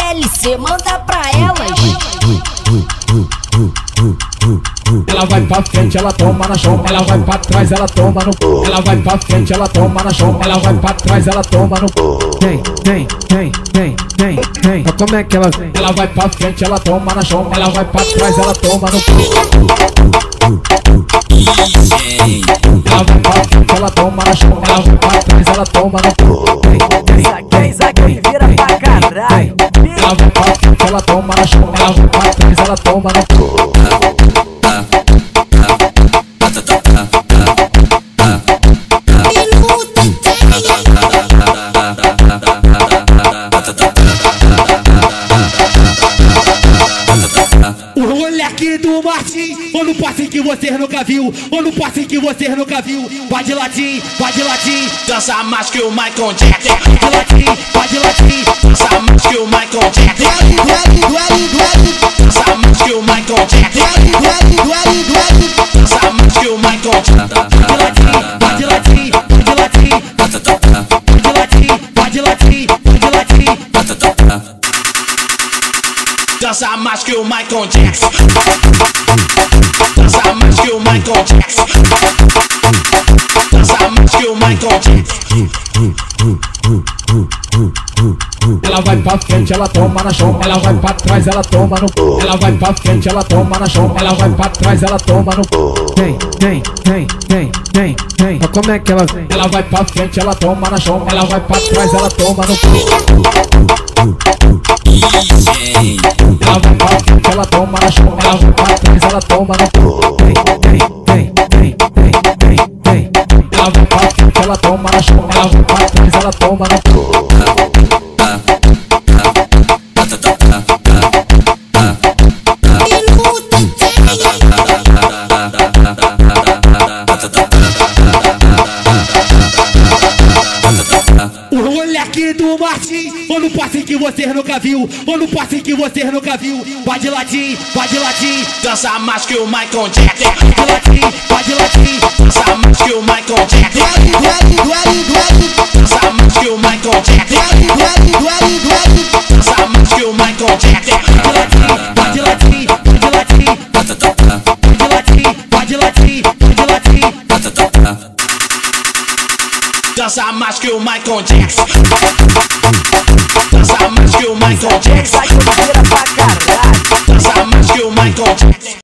LC, manda pra elas. Ela vai pra frente, ela toma na chão. Ela vai pra trás, ela toma no cu. Ela vai pra frente, ela toma na chão. Ela vai pra trás, ela toma no cu. Vem. Como é que ela vem? Ela vai pra frente, ela toma na chão. Ela vai pra trás, ela toma no cu. Ela vai pra frente, ela toma na chão. Ela vai pra trás, ela toma no cu. Zagueiro vira pra caralho. Ela vai pra frente, ela toma na chão. Ela vai pra trás, ela toma no cu. O moleque do Martim, ou no passe que você nunca viu, ou no passe que você nunca viu. Vai de latim, dança mais que o Michael Jackson. Vai de latim, dança mais que o Michael Jackson. Dança mais que o Michael Jackson. Dança mais que o Michael Jackson. Vai de latim, dança mais que o Michael Jackson. Dança mais que o Michael Jackson. Dança mais que o Michael Jackson. Ela vai pra frente, ela toma na chão. Ela vai pra trás, ela toma no cu. Ela vai pra frente, ela toma na chão. Ela vai pra trás, ela toma no cu. Vem. Como é que ela vem? Ela vai pra frente, ela toma na chão. Ela vai pra trás, ela toma no cu. Ela vai pra frente, ela toma na chão. Ela vai pra trás, ela toma no cu. Ela vai pra frente, ela toma na chão. Ela vai pra trás, ela toma no cu. O moleque do Martim, ou no passe que você nunca viu, ou no passe que você nunca viu. Vai de latim, dança mais que o Michael Jackson. Vai de latim, dança mais que o Michael Jackson. Dança mais que o Michael Jackson. Dança mais que o Michael Jackson. Vai de latim, dança mais que o Michael Jackson. Dança mais que o Michael Jackson. Zagueiro vira pra caralho. Dança mais que o Michael Jackson.